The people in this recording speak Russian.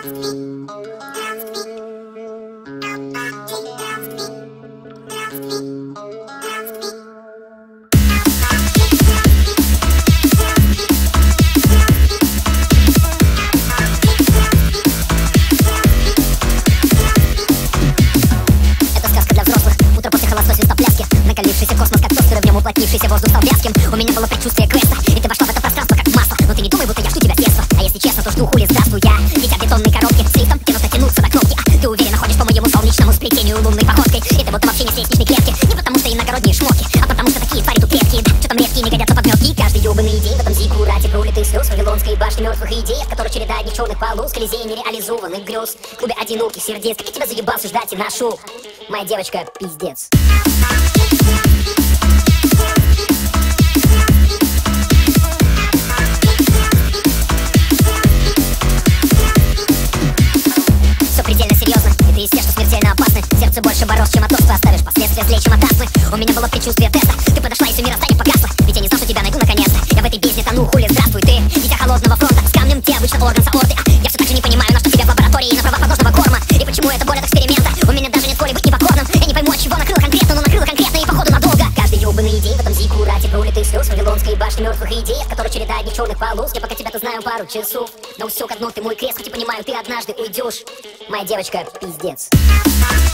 Накалившийся космос, как тостер, в нем уплотнившийся воздух стал вязким. У меня было предчувствие квеста, и ты вошла в это пространство как в масло. Но ты не думай, будто я жду тебя с детства. А если честно, то жду хули, здравствуй я. Дитя в бетонной коробке, с лифтом тянутся тянуться до кнопки. А ты уверенно ходишь по моему солнечному сплетению лунной походкой. И ты будто вообще не с лестничной клетки. Не потому что иногородние шмотки, а потому что такие твари тут редкие. Да, что там редкие, не годятся подметки. Каждый ёбаный день в этом зиккурате пролитых слез вавилонской башни мертвых идей, в которой череда одних черных полос, колизей нереализованных грез. В клубе одиноких сердец, как я тебя заебался ждать и нашел. Моя девочка, пиздец. Ты из тех, что смертельно опасны. Сердце больше борос, чем отос. Ты оставишь последствия злее, чем от астмы. У меня было предчувствие теста. Ты подошла, и все мироздание погасло. Ведь я не знал, что тебя найду наконец-то. Я в этой бездне тону, хули, здравствуй ты. Дитя холодного фронта, с камнем те обычно орган за орды. Я все так же не понимаю, на что тебя в лаборатории на правах подножного корма. И почему это боль от эксперимента. У меня даже нет воли быть непокорным. Я не пойму, от чего накрыло конкретно, но накрыло конкретно и походу надолго. Каждый ёбаный день в этом зиккурате пролитых слез вавилонской башни мертвых идей, в которой череда одних черных полос. Я пока тебя-то знаю пару часов. Но все как, ну ты мой крест, хоть и понимаю, ты однажды уйдешь. Моя девочка, пиздец.